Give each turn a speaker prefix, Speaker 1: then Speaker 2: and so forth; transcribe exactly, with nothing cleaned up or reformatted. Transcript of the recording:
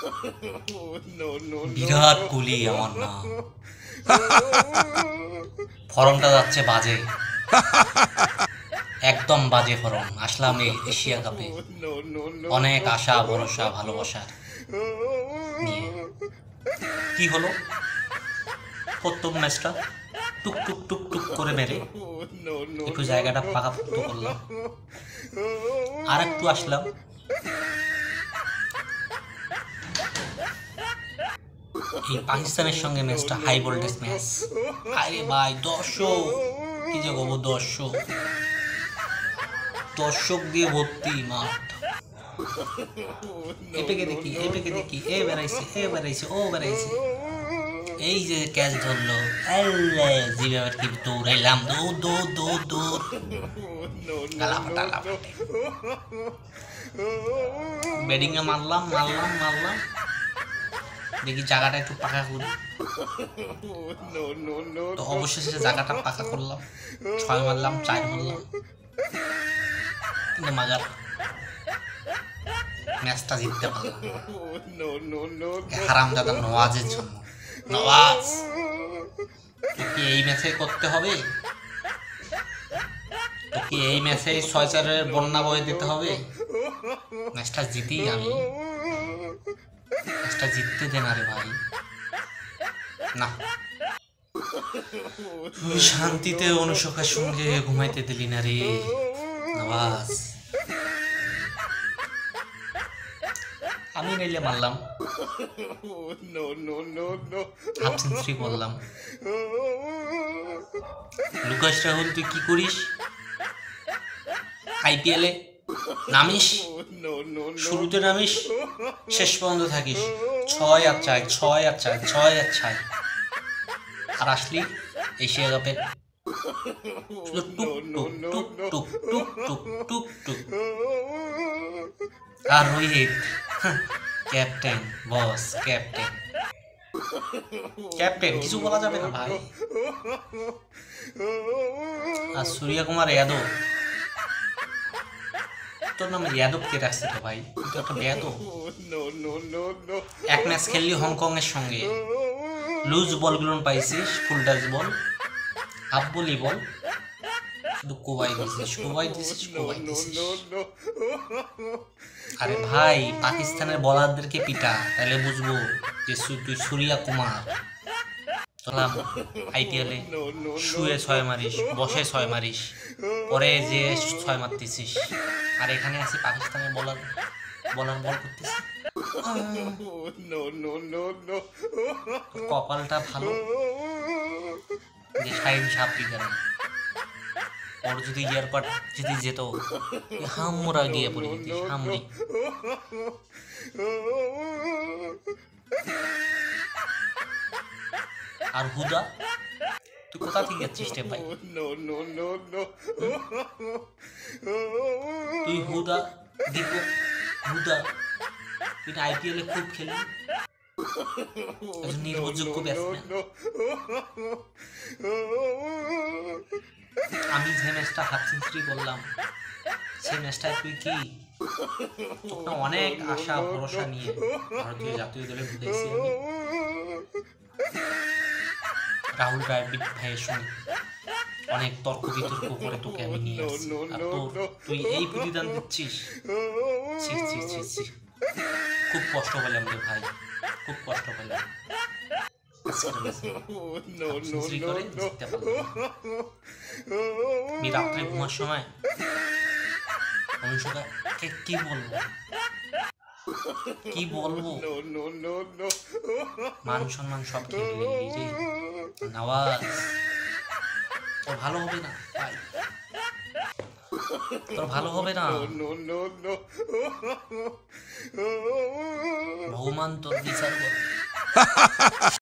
Speaker 1: বিরাট কোহলি আমার নাম। ফর্মটা যাচ্ছে বাজে, একদম বাজে ফর্ম। আসলাম এই এশিয়া কাপে অনেক আশা ভরসা ভালোবাসার নিয়ে। কি হলো, প্রথম ম্যাচটা টুক টুক টুক টুক করে মেরে একটু জায়গাটা পাকাপোক্ত করলাম, আর একটু আসলাম, এই পাকিস্তানের সঙ্গে ম্যাচটা হাই ভোল্টেজ ম্যাচ। আরে ভাই দর্শক, কি যে বলবো, দর্শক দর্শক দিয়ে ভর্তি মাঠ। এপেকে দেখি এপেকে দেখি এ বেড়াইছে এ বেড়াইছে ও বেড়াইছে, এই যে ক্যাচ ধরলো, জিভাবে কি দৌড়াইলাম, দৌড় দৌড় দৌড় দৌড়, গালাফাটা লাফাটে ব্যাটিং এ মারলাম মারলাম মারলাম, দেখি জায়গাটা একটু পাকা করি। তো অবশেষে জায়গাটা পাকা করলাম, ছয় মারলাম, চার মারলাম, কিন্তু মাগার ম্যাচটা জিততে পারলাম হারামজাদা নওয়াজের জন্য। নওয়াজ, তোকে এই ম্যাচে করতে হবে, তোকে এই ম্যাচে ছয় চারের বন্যা বয়ে দিতে হবে। ম্যাচটা জিতি আমি, ম্যাচটা জিততে দে না রে ভাই। না, তুই শান্তিতে অনুশোকার সঙ্গে ঘুমাইতে দিলি না রে নওয়াজ। আমি নাইলে মারলাম, হাফ সেঞ্চুরি করলাম। লুকাস রাহুল, তুই কি করিস? আইপিএলে নামিস, শুরুতে নামিস, শেষ পর্যন্ত থাকিস, ছয় আর চার ছয় আর চার ছয় আর চার, আর আসলি এশিয়া কাপের টুক টুক টুক টুক টুক টুক টুক টুক টুক। আর Rohit captain, boss captain, captain কিছু বলা যাবে না ভাই। আর সূর্য কুমার যাদব, তোর নামে যাদব কে রাখছে তো ভাই? তুই তো একটা বেয়াদব। এক ম্যাচ খেললি হংকং এর সঙ্গে, লুজ বলগুলো পাইছিস, ফুল টাচ বল, হাফ বলি বল, শুধু কোবাই দিছিস কোবাই দিছিস কোবাই দিছিস। আরে ভাই, পাকিস্তানের বলারদেরকে পিটা, তাহলে বুঝবো যে তুই সূর্য কুমার। চলাম আইপিএলে শুয়ে ছয় মারিস, বসে ছয় মারিস, পরে যে ছয় মারতেছিস, আর এখানে আছি পাকিস্তানের বলার বলার বল করতেছি। কপালটা ভালো যে শাহিন সাপড়ি দেন, ওর যদি এয়ারপড যদি যেত হামরা দিয়ে পড়ে যেতিস, হামরি। আর হুদা, তুই কোথা থেকে যাচ্ছিস রে ভাই? তুই হুদা দীপু হুদা, তুই না আইপিএলে খুব খেলি, নির্ভরযোগ্য ব্যাটসম্যান। আমি যে ম্যাচটা হাফ সেঞ্চুরি করলাম, সেই ম্যাচটায় তুই কি, তোকে অনেক আশা ভরসা নিয়ে ভারতীয় জাতীয় দলে ঢুকেছি আমি। রাহুল দ্রাবিড় ভাইয়ের সঙ্গে অনেক তর্ক বিতর্ক করে তোকে আমি নিয়ে আসছি, আর তোর তুই এই প্রতিদান দিচ্ছিস। ছি ছি ছি ছি, খুব কষ্ট পেলাম রে ভাই, খুব কষ্ট পেলাম। রাত্রে ঘুমার সময় অনুষ্কাকে কি বলবো কি বলবো, মান সম্মান সব খেয়ে রে নওয়াজ। তোর ভালো হবে না ভাই, তোর ভালো হবে না, ভগবান তোর বিচার করবে।